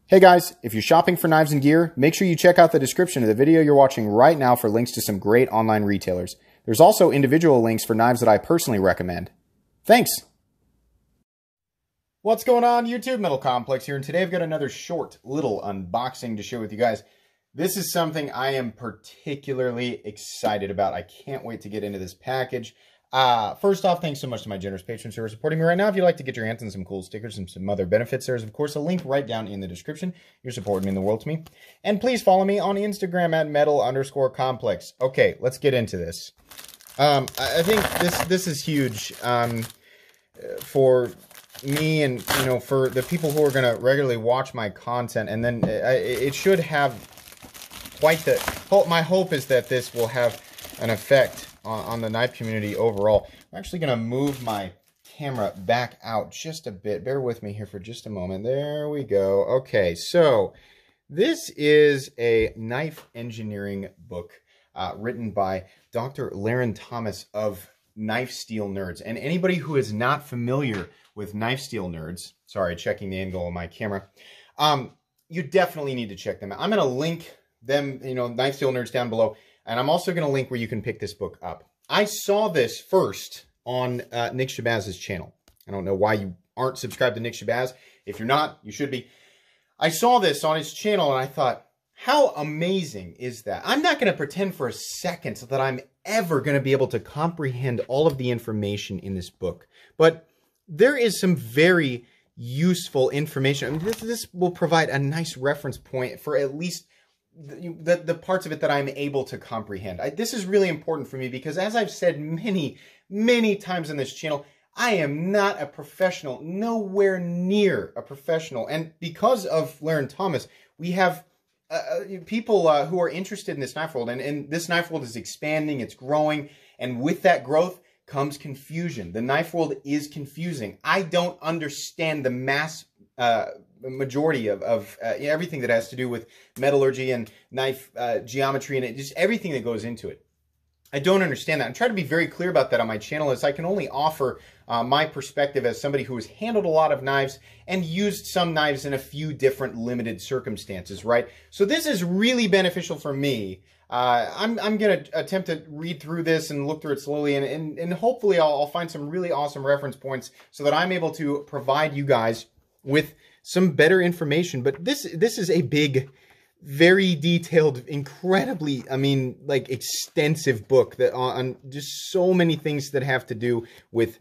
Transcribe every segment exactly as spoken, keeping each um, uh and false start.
Hey guys, if you're shopping for knives and gear, make sure you check out the description of the video you're watching right now for links to some great online retailers. There's also individual links for knives that I personally recommend. Thanks! What's going on YouTube? Metal Complex here, and today I've got another short little unboxing to share with you guys. This is something I am particularly excited about. I can't wait to get into this package. Uh, first off, thanks so much to my generous patrons who are supporting me right now. If you'd like to get your hands on some cool stickers and some other benefits, there's of course a link right down in the description. You're supporting mean the world to me. And please follow me on Instagram at metal underscore complex. Okay, let's get into this. Um, I think this this is huge um, for me and, you know, for the people who are going to regularly watch my content. And then it, it should have quite the... My hope is that this will have an effect on, on the knife community overall. I'm actually going to move my camera back out just a bit. Bear with me here for just a moment. There we go. Okay, so this is a knife engineering book uh, written by Doctor Larrin Thomas of Knife Steel Nerds. And anybody who is not familiar with Knife Steel Nerds, sorry, checking the angle on my camera, um, you definitely need to check them out. I'm going to link them, you know, Knife Steel Nerds down below. And I'm also going to link where you can pick this book up. I saw this first on uh, Nick Shabazz's channel. I don't know why you aren't subscribed to Nick Shabazz. If you're not, you should be. I saw this on his channel and I thought, how amazing is that? I'm not going to pretend for a second that I'm ever going to be able to comprehend all of the information in this book. But there is some very useful information. I mean, this, this will provide a nice reference point for at least The, the, the parts of it that I'm able to comprehend. I, this is really important for me because, as I've said many, many times on this channel, I am not a professional, nowhere near a professional. And because of Larrin Thomas, we have uh, people uh, who are interested in this knife world. And, and this knife world is expanding, it's growing. And with that growth comes confusion. The knife world is confusing. I don't understand the mass uh majority of, of uh, everything that has to do with metallurgy and knife uh, geometry and it, just everything that goes into it. I don't understand that. I'm trying to be very clear about that on my channel, as I can only offer uh, my perspective as somebody who has handled a lot of knives and used some knives in a few different limited circumstances, right? So this is really beneficial for me. Uh, I'm, I'm going to attempt to read through this and look through it slowly, and, and, and hopefully I'll, I'll find some really awesome reference points so that I'm able to provide you guys with some better information. But this this is a big, very detailed, incredibly, I mean, like extensive book that on just so many things that have to do with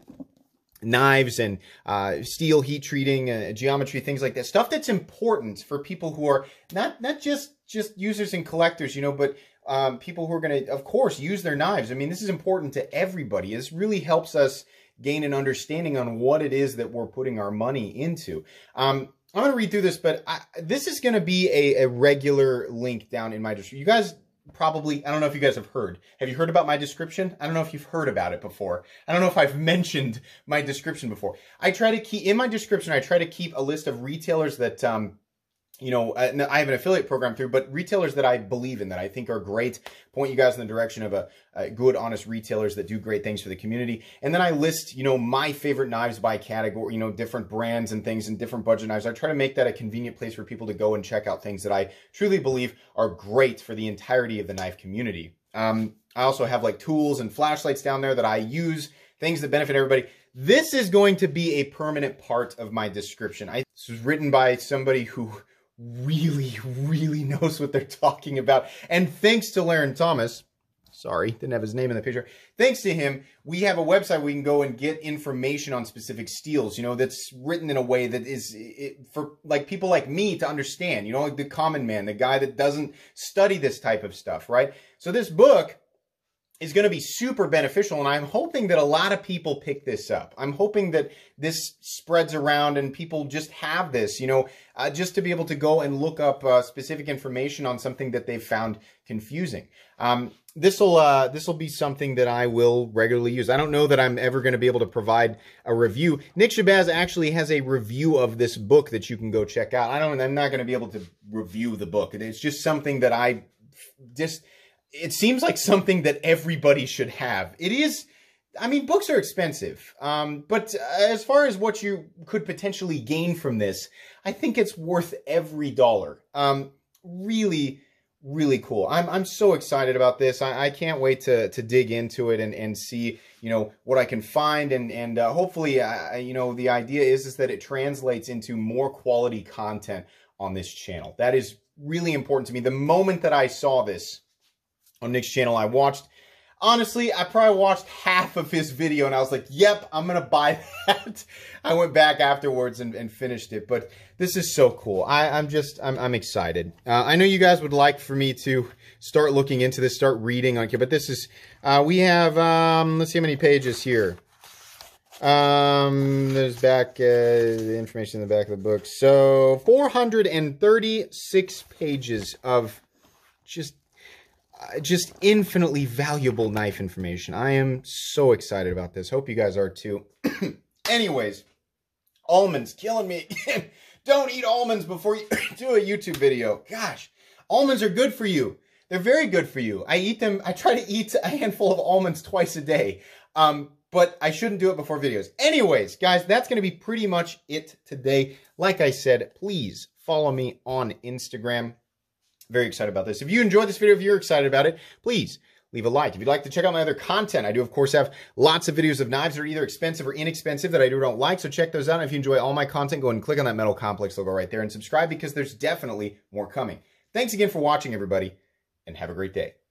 knives and uh, steel heat treating, uh, geometry, things like that. Stuff that's important for people who are not not just just users and collectors, you know, but um, people who are going to, of course, use their knives. I mean, this is important to everybody. This really helps us gain an understanding on what it is that we're putting our money into. Um, I'm going to read through this, but I, this is going to be a, a regular link down in my description. You guys probably, I don't know if you guys have heard. Have you heard about my description? I don't know if you've heard about it before. I don't know if I've mentioned my description before. I try to keep, in my description, I try to keep a list of retailers that, um, you know, I have an affiliate program through, but retailers that I believe in, that I think are great, point you guys in the direction of a, a good, honest retailers that do great things for the community. And then I list, you know, my favorite knives by category, you know, different brands and things and different budget knives. I try to make that a convenient place for people to go and check out things that I truly believe are great for the entirety of the knife community. Um, I also have like tools and flashlights down there that I use, things that benefit everybody. This is going to be a permanent part of my description. I, this was written by somebody who really, really knows what they're talking about. And thanks to Larrin Thomas, sorry, didn't have his name in the picture. Thanks to him, we have a website where we can go and get information on specific steels, you know, that's written in a way that is it, for like people like me to understand, you know, like the common man, the guy that doesn't study this type of stuff, right? So this book is going to be super beneficial, and I'm hoping that a lot of people pick this up. I'm hoping that this spreads around and people just have this, you know, uh, just to be able to go and look up uh, specific information on something that they've found confusing. Um, this will uh, this will be something that I will regularly use. I don't know that I'm ever going to be able to provide a review. Nick Shabazz actually has a review of this book that you can go check out. I don't. I'm not going to be able to review the book. It's just something that I just. It seems like something that everybody should have. It is I mean, books are expensive, um, but as far as what you could potentially gain from this, I think it's worth every dollar. Um, really, really cool. I'm I'm so excited about this. I, I can't wait to to dig into it and and see, you know, what I can find, and and uh, hopefully, uh, you know, the idea is is that it translates into more quality content on this channel. That is really important to me. The moment that I saw this on Nick's channel, I watched. Honestly, I probably watched half of his video and I was like, yep, I'm going to buy that. I went back afterwards and, and finished it. But this is so cool. I, I'm just, I'm, I'm excited. Uh, I know you guys would like for me to start looking into this, start reading on here. But this is, uh, we have, um, let's see how many pages here. Um, there's back, uh, the information in the back of the book. So four hundred thirty-six pages of just Just infinitely valuable knife information. I am so excited about this. Hope you guys are too. Anyways, almonds killing me again. Don't eat almonds before you do a YouTube video. Gosh, almonds are good for you. They're very good for you. I eat them. I try to eat a handful of almonds twice a day. Um, but I shouldn't do it before videos. Anyways, guys, that's going to be pretty much it today. Like I said, please follow me on Instagram. Very excited about this. If you enjoyed this video, if you're excited about it, please leave a like. If you'd like to check out my other content, I do, of course, have lots of videos of knives that are either expensive or inexpensive that I do or don't like, so check those out. And if you enjoy all my content, go ahead and click on that Metal Complex logo right there and subscribe because there's definitely more coming. Thanks again for watching, everybody, and have a great day.